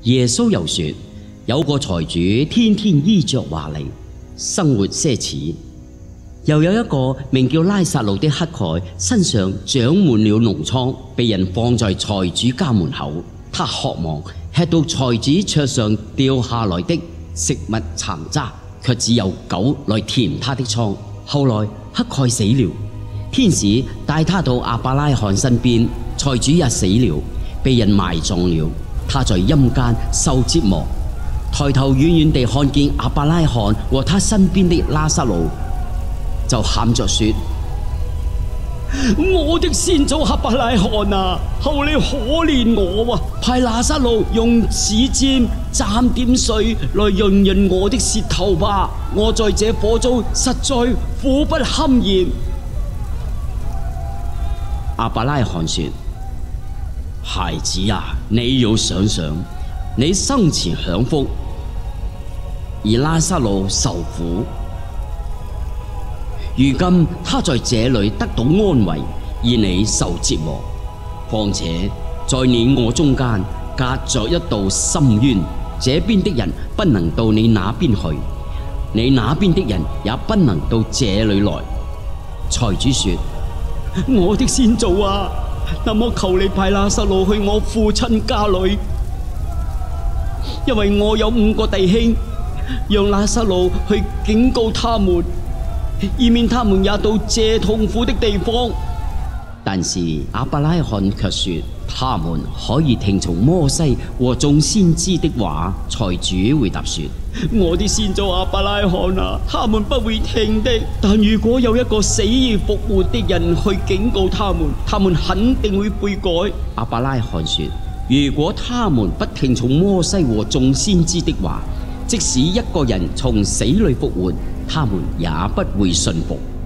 耶穌又說：有個財主天天衣着華麗，生活奢侈；又有一個名叫拉撒路的乞丐，身上長滿了膿瘡，被人放在財主家門口。他渴望吃到財主桌上掉下來的食物殘渣，卻只有狗來填他的瘡。後來乞丐死了，天使帶他到亞伯拉罕身邊，財主也死了，被人埋葬了。他在陰間受折磨，抬頭遠遠地看見亞伯拉罕和他身邊的拉撒路，就喊着說：我的先祖亞伯拉罕啊，求你可憐我啊！派拉撒路用指尖蘸點水來潤潤我的舌頭吧，我在這火中實在苦不堪言。亞伯拉罕說：孩子啊，你要想想，你生前享福，而拉撒路受苦。如今他在這裏得到安慰，而你受折磨。況且在你我中間隔着一道深淵，這邊的人不能到你那邊去，你那邊的人也不能到這裏來。財主說：我的先祖啊，那麼求你派拉撒路去我父親家裏，因為我有5個弟兄，讓拉撒路去警告他們，以免他們也到這痛苦的地方。但是亞伯拉罕卻說：他們可以聽從摩西和眾先知的話。財主回答說：我的先祖亞伯拉罕啊，他們不會聽的。但如果有一個死而復活的人去警告他們，他們肯定會悔改。亞伯拉罕說：如果他們不聽從摩西和眾先知的話，即使一個人從死裏復活，他們也不會信服。